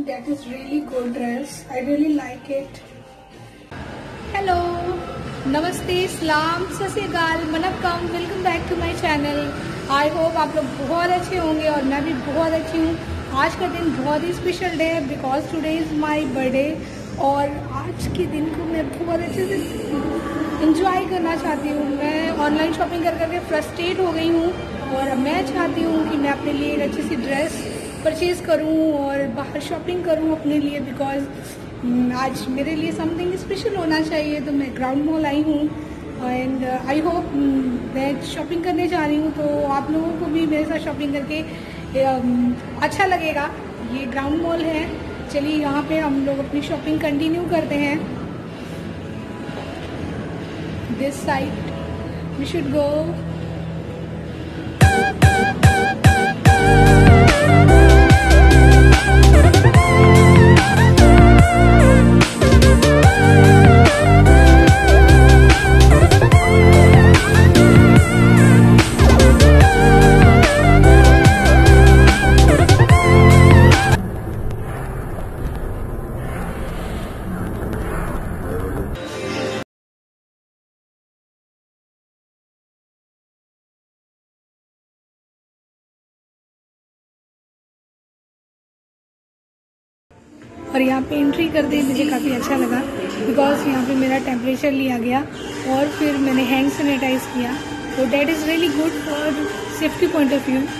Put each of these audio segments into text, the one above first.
that is really good dress. I really like it. Hello, नमस्ते, सलाम, सत श्री अकाल, मनक्कम, welcome back to my channel. I hope आप लोग बहुत अच्छे होंगे और मैं भी बहुत अच्छी हूँ। आज का दिन बहुत ही स्पेशल डे है because today is my birthday और आज के दिन को मैं बहुत अच्छे से इंजॉय करना चाहती हूँ। मैं ऑनलाइन शॉपिंग कर करके फ्रस्ट्रेट हो गई हूँ और मैं चाहती हूँ कि मैं अपने लिए एक अच्छी सी ड्रेस परचेज़ करूँ और बाहर शॉपिंग करूँ अपने लिए बिकॉज आज मेरे लिए समथिंग स्पेशल होना चाहिए। तो मैं ग्राउंड मॉल आई हूँ एंड आई होप मैं शॉपिंग करने जा रही हूँ तो आप लोगों को भी मेरे साथ शॉपिंग करके अच्छा लगेगा। ये ग्राउंड मॉल है, चलिए यहाँ पे हम लोग अपनी शॉपिंग कंटिन्यू करते हैं। This side we should go. और यहाँ पे एंट्री करते ही मुझे काफ़ी अच्छा लगा बिकॉज यहाँ पे मेरा टेम्परेचर लिया गया और फिर मैंने हैंड सैनिटाइज किया, तो that is really good for safety point of view.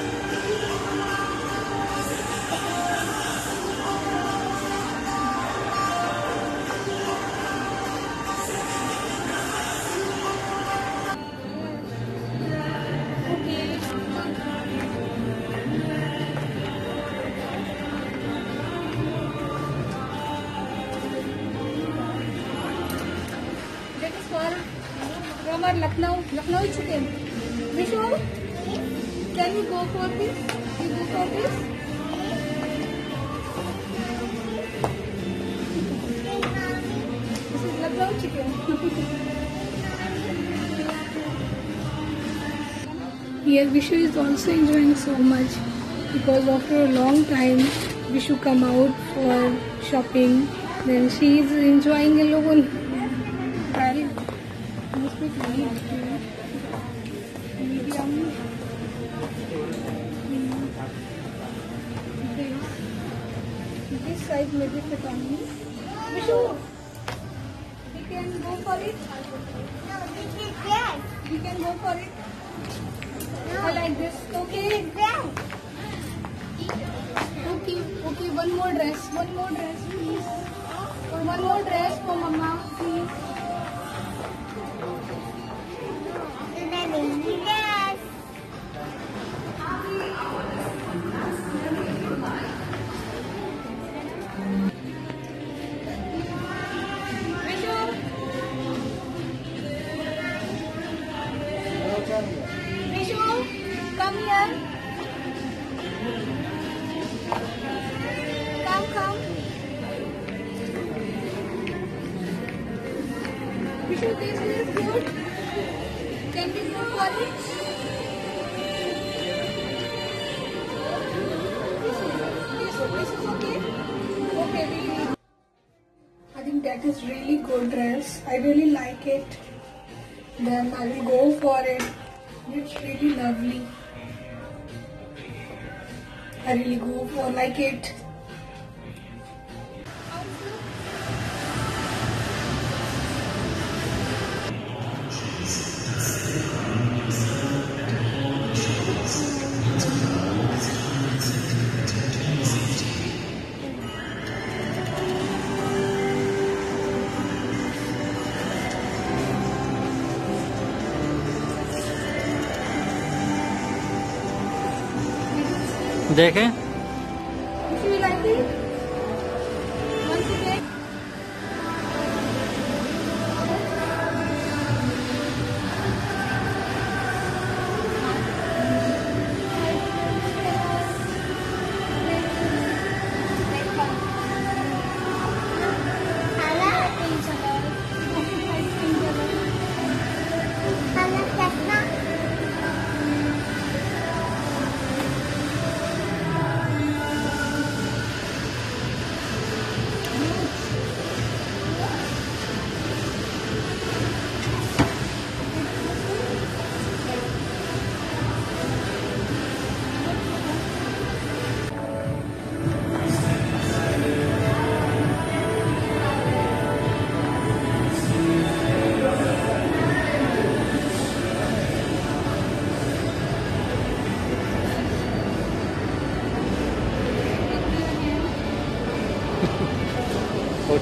Ramar, Lucknow chicken. Vishu, can you go for this? You go for this? This is Lucknow chicken. Here Vishu is also enjoying so much because after a long time Vishu come out for shopping. Then she is enjoying alone. This side may be fit on me. Vishu, we can go for it. No, this is dress. We can go for it. No. I like this. Okay. Dress. Okay. One more dress, please. Or one more dress for Mama, please. Dress. Vishu, come here. Come. Vishu, this is good. Can we go for it? This is okay? Okay, really. I think that is really good dress. I really like it. Then I will go for it. It's really lovely. I really go for like it. देखें If you like it, once again.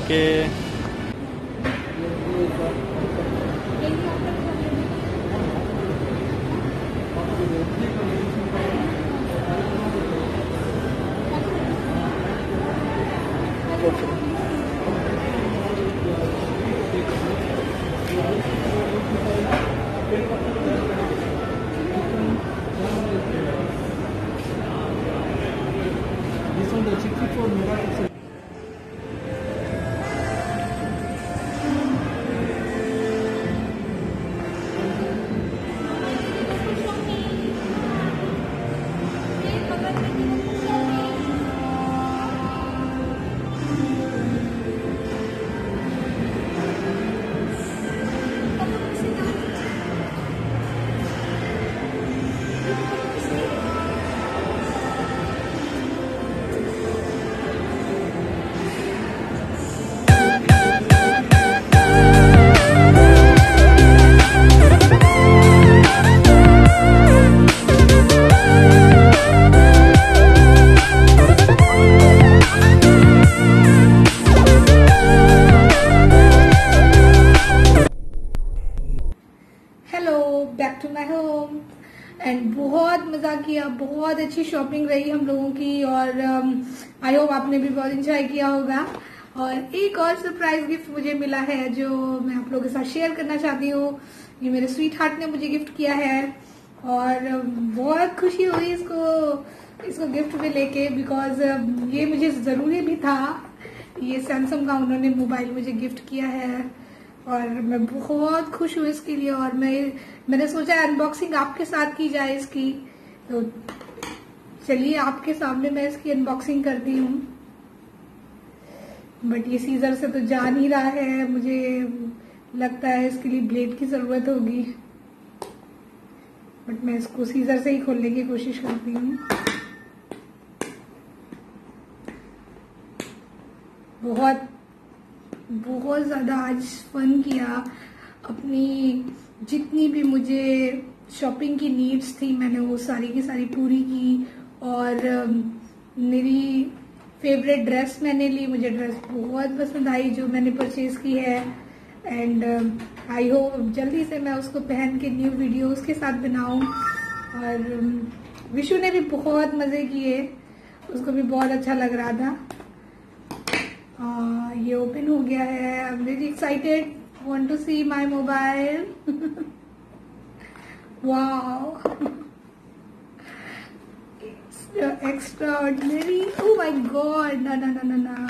Okay. This one, the 64 megapixel. Hello, back to my home. And बहुत मजा किया, बहुत अच्छी shopping रही हम लोगों की और आई होप आपने भी बहुत एंजॉय किया होगा। और एक और सरप्राइज गिफ्ट मुझे मिला है जो मैं आप लोगों के साथ शेयर करना चाहती हूँ। ये मेरे स्वीट हार्ट ने मुझे गिफ्ट किया है और बहुत खुशी हुई इसको गिफ्ट में लेके, बिकॉज ये मुझे जरूरी भी था। ये सैमसंग का उन्होंने मोबाइल मुझे गिफ्ट किया है और मैं बहुत खुश हूँ इसके लिए। और मैंने सोचा अनबॉक्सिंग आपके साथ की जाए इसकी, तो चलिए आपके सामने मैं इसकी अनबॉक्सिंग करती हूँ। बट ये सीजर से तो जा नहीं रहा है, मुझे लगता है इसके लिए ब्लेड की जरूरत होगी। बट मैं इसको सीजर से ही खोलने की कोशिश करती हूँ। बहुत ज्यादा आज फन किया। अपनी जितनी भी मुझे शॉपिंग की नीड्स थी मैंने वो सारी की सारी पूरी की। और मेरी फेवरेट ड्रेस मैंने ली, मुझे ड्रेस बहुत पसंद आई जो मैंने परचेज की है। एंड आई होप जल्दी से मैं उसको पहन के न्यू वीडियो उसके साथ बनाऊं। और विशु ने भी बहुत मजे किए, उसको भी बहुत अच्छा लग रहा था। ये ओपन हो गया है। I am very excited, want to see my mobile. Wow, extraordinary. Oh my God, ना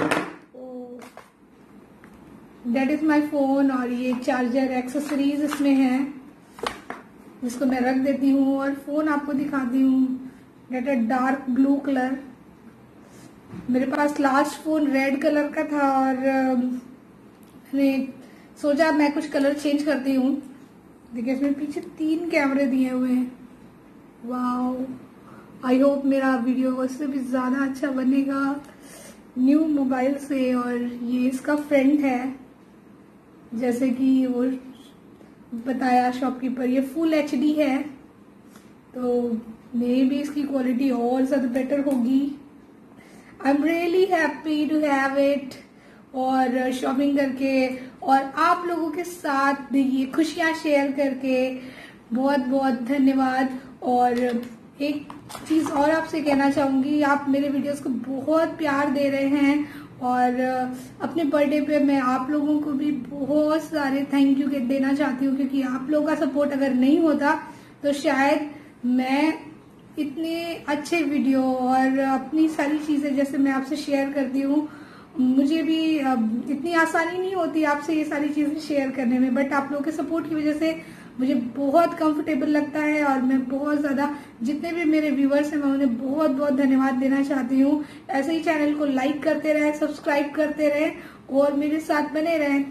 दैट इज माय फोन। और ये चार्जर एक्सेसरीज इसमें है जिसको मैं रख देती हूँ और फोन आपको दिखाती हूँ। That a dark blue colour. मेरे पास लास्ट फोन रेड कलर का था और मैंने सोचा मैं कुछ कलर चेंज करती हूँ। देखिए इसमें पीछे 3 कैमरे दिए हुए हैं। वाओ, आई होप मेरा वीडियो उससे भी ज्यादा अच्छा बनेगा न्यू मोबाइल से। और ये इसका फ्रंट है, जैसे कि वो बताया शॉपकीपर, ये फुल HD है, तो मे भी इसकी क्वालिटी और ज्यादा बेटर होगी। I am really happy to have it. और शॉपिंग करके और आप लोगों के साथ ये खुशियां शेयर करके बहुत बहुत धन्यवाद। और एक चीज और आपसे कहना चाहूंगी, आप मेरे वीडियोस को बहुत प्यार दे रहे हैं और अपने बर्थडे पे मैं आप लोगों को भी बहुत सारे थैंक यू देना चाहती हूँ, क्योंकि आप लोगों का सपोर्ट अगर नहीं होता तो शायद मैं इतने अच्छे वीडियो और अपनी सारी चीजें जैसे मैं आपसे शेयर करती हूँ, मुझे भी इतनी आसानी नहीं होती आपसे ये सारी चीजें शेयर करने में। बट आप लोगों के सपोर्ट की वजह से मुझे बहुत कंफर्टेबल लगता है और मैं बहुत ज्यादा, जितने भी मेरे व्यूअर्स हैं मैं उन्हें बहुत बहुत धन्यवाद देना चाहती हूँ। ऐसे ही चैनल को लाइक करते रहे, सब्सक्राइब करते रहे और मेरे साथ बने रहें।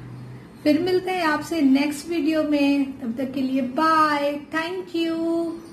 फिर मिलते हैं आपसे नेक्स्ट वीडियो में, तब तक के लिए बाय, थैंक यू।